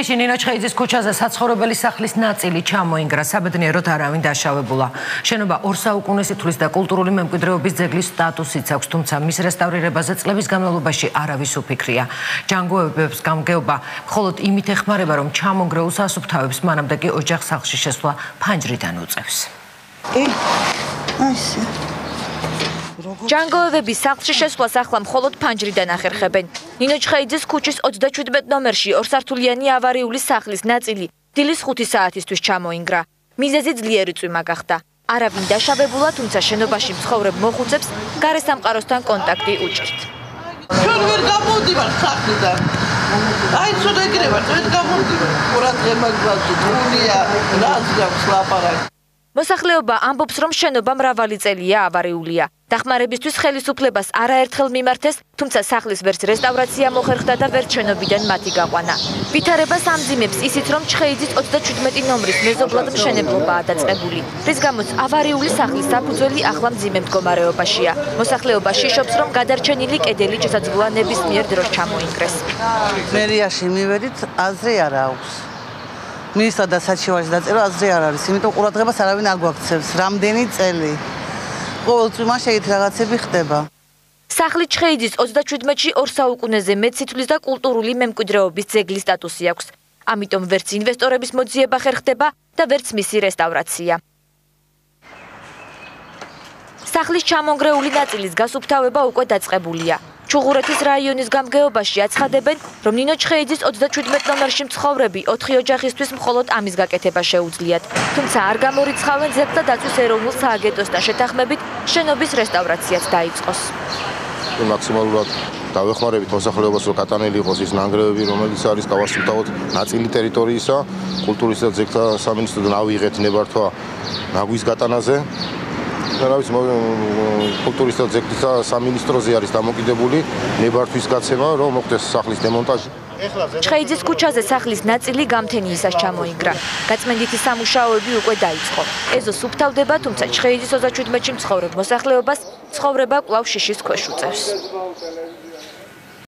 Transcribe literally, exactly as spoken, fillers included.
თბილისში ნინო ჩხეიძის ქუჩაზე საცხოვრებელი სახლის ნაწილი ჩამოინგრა, საბედნიეროდ არავინ დაშავებულა. შენობა ორ საუკუნეს ითვლის და კულტურული მემკვიდრეობის ძეგლის სტატუსიც აქვს, თუმცა მის რესტავრირებაზე წლების განმავლობაში არავის უფიქრია. ჯანგოებებს გამგეობა მხოლოდ იმით ეხმარება, რომ ჩამონგრეულ სასუფთავებს მანამდე კი ოჯახ სახლში შესვლა ფანჯრიდან უწევს. ჯანგოევების სახლში შესვლას ახლა მხოლოდ ფანჯრიდან ახერხებენ. ნინო ჩხეიძის ქუჩის ოცდაშვიდმეტ ნომერში ორსართულიანი ავარიული სახლის ნაწილი დილის ხუთი საათისთვის ჩამოინგრა. მიზეზი ძლიერი წვიმა გახდა. არავინ დაშავებულა, თუმცა შენობაში მცხოვრებ მოხუცებს გარესამყაროსთან კონტაქტი უჭირთ. ჩვენ ვერ გამოვდივართ სახლიდან. აი ცოტა ეგრევართ, ვერ გამოვდივართ. ყურადღება გვაქვს, გუნია, რაც გაქვს ლაპარაკი. მოსახლეობა ამბობს, რომ შენობა მრავალი წელია ავარიულია. დახმარებისთვის ხელისუფლებას არაერთხელ მიმართეს, თუმცა სახლის ვერც რესტავრაცია მოხერხდა და ვერც შენობიდან მათი გაყვანა. ვითარებას ამძიმებს ისიც, რომ ჩხეიძის ოცდაშვიდმეტი ნომრის მეზობლად მშენებლობაა დაწყებული, რის გამოც ავარიული სახლის საფუძველი ახლა მძიმე მდგომარეობაშია. მოსახლეობა შიშობს, რომ გადარჩენილი კედელი შესაძლოა ნებისმიერ დროს ჩამოინგრეს. მერიაში მივედით, აზრი არ აქვს. მინისტრად და საჩივარში დაწერა აზრი არ არის, იმიტომ ყურადღებას არავინ არ გვაქცევს. რამდენი წელი. ყოველ წვიმა შეიძლება რაღაცები ხდება. სახლი ჩხეიძის ოცდაშვიდმეტში ორ საუკუნეზე მეტ სითვლის და კულტურული მემკვიდრეობის ძეგლის სტატუსი აქვს. ამიტომ ვერც ინვესტორების მოძიება ხერხდება და ვერც მისი რესტავრაცია. სახლის ჩამონგრეული ნაწილის გასუფთავება უკვე დაწყებულია. ჩუღურეთის რაიონის გამგეობაში აცხადებენ, რომ ნინო ჩხეიძის ოცდაშვიდმეტ ნომერში მცხოვრები ოთხი ოჯახისთვის მხოლოდ ამის გაკეთება შეუძლიათ. თუმცა არ გამორიცხავენ ძეგლთა დაცვის ეროვნულ სააგენტოსთან შეთანხმებით შენობის რესტავრაციაც დაიწყოს. მაქსიმალურად დავეხმარებით მოსახლეობას, რომ გატანილი იყოს ის ნანგრევები, რომელიც არის გავასუფთავოთ ნაწილი ტერიტორიისა, კულტურის და ძეგლთა სამინისტროდან ავიღეთ ნებართვა ნაგვის გატანაზე. რავის კულტურის და ძეგლთა სამინისტროზე არის დამოკიდებული ნებართვის გაცემა, რომ მოხდეს სახლის დემონტაჟი. ჩხეიძის ქუჩაზე სახლის ნაწილი გამთენიისას ჩამოინგრა. გაწმენდითი სამუშაოები უკვე დაიწყო. ეზო სუფთავდება, თუმცა ჩხეიძის ოცდაშვიდმეტში მცხოვრებ მოსახლეობას ცხოვრება კვლავ შიშის ქვეშ უწევს.